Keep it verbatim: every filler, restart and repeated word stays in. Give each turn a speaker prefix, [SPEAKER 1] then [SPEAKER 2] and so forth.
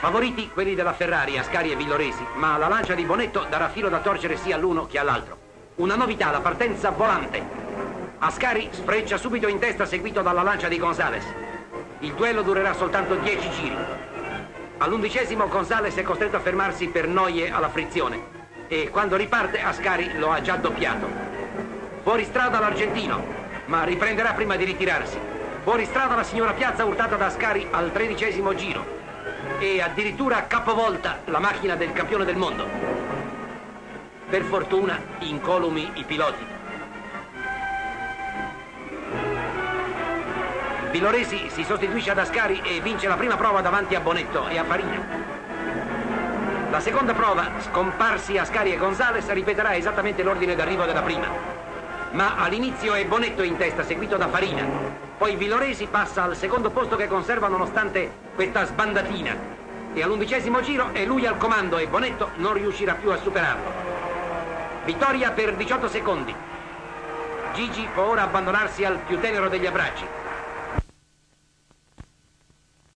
[SPEAKER 1] Favoriti quelli della Ferrari, Ascari e Villoresi, ma la lancia di Bonetto darà filo da torcere sia all'uno che all'altro. Una novità, la partenza volante. Ascari sfreccia subito in testa, seguito dalla lancia di Gonzales. Il duello durerà soltanto dieci giri. All'undicesimo Gonzales è costretto a fermarsi per noie alla frizione e quando riparte Ascari lo ha già doppiato. Fuori strada l'argentino, ma riprenderà prima di ritirarsi. Fuori strada la signora Piazza, urtata da Ascari al tredicesimo giro. E addirittura capovolta la macchina del campione del mondo. Per fortuna incolumi i piloti. Villoresi si sostituisce ad Ascari e vince la prima prova davanti a Bonetto e a Farina. La seconda prova, scomparsi Ascari e Gonzales, ripeterà esattamente l'ordine d'arrivo della prima. Ma all'inizio è Bonetto in testa, seguito da Farina. Poi Villoresi passa al secondo posto che conserva nonostante questa sbandatina. E all'undicesimo giro è lui al comando e Bonetto non riuscirà più a superarlo. Vittoria per diciotto secondi. Gigi può ora abbandonarsi al più tenero degli abbracci.